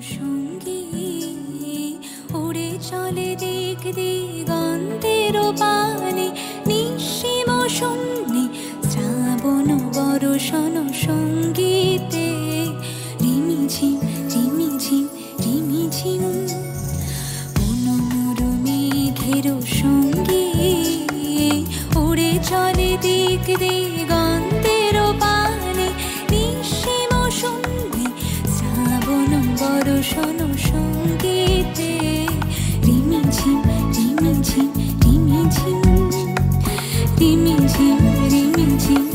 সঙ্গী উড়ে চলে দিক দিগন্তের পানে, নিঃসীম শূন্যে শ্রাবণ বর্ষণ সঙ্গীতে রিমিঝিম রিমিঝিম রিমিঝিম। অনুমুরু মেঘের সঙ্গী উড়ে চলে দিক দিগন্তের পানে, নিঃসীম শূন্যে শ্রাবণ বর্ষণ সঙ্গীতে রিমিঝিম রিমিঝিম রিমিঝিম রিমিঝিম রিমিঝিম।